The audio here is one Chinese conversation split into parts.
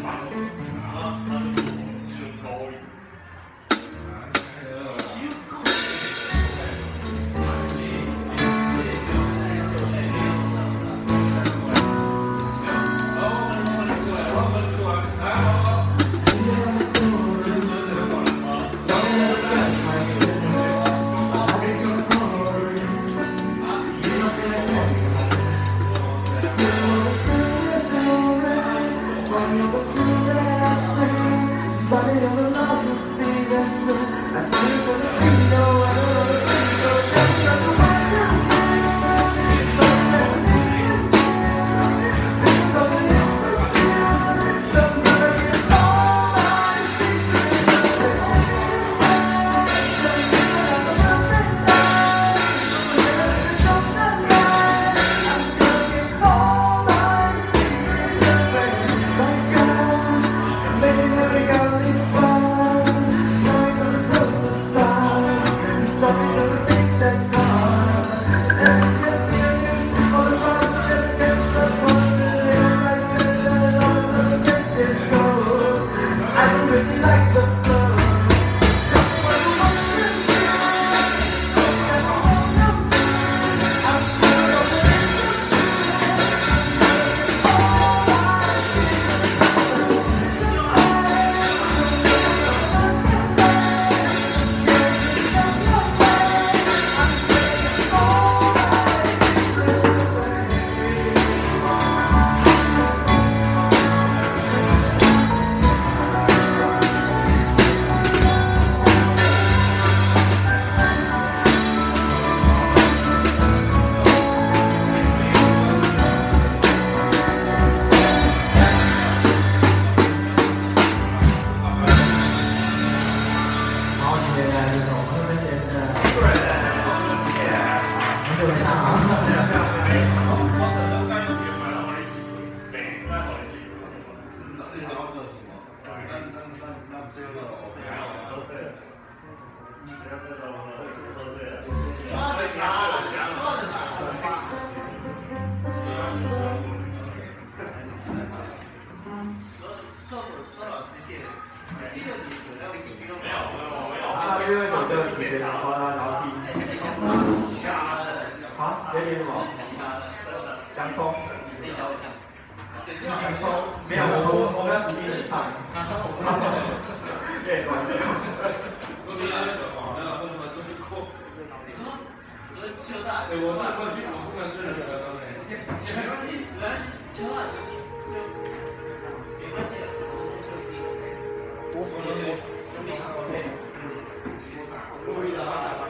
因为我这个时间花他然后听。啊？别点什么？洋葱。洋葱没有，我们要实地的唱。对，关键。我今天在讲话，然后我们准备过。对，我过去，我不能追人家的东西。没关系，没关系，秋大就没关系，我是兄弟。多少？兄弟，多少？故意的吧？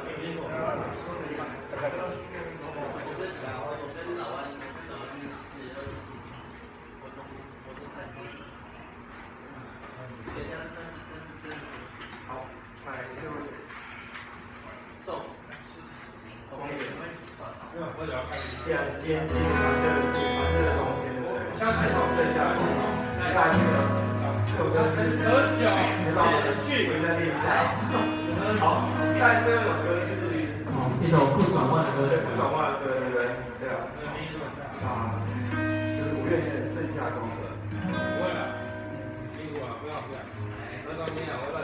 好，来就送。我只要看这样先这个东西，我相信好剩下的下一个。这首歌是喝酒前去，我再练一下。好，但这首歌是一首不转弯的歌曲， 不转弯的歌，对啊，就是5月天的盛夏光。不会了，辛苦了，不要这样。那当天啊，我。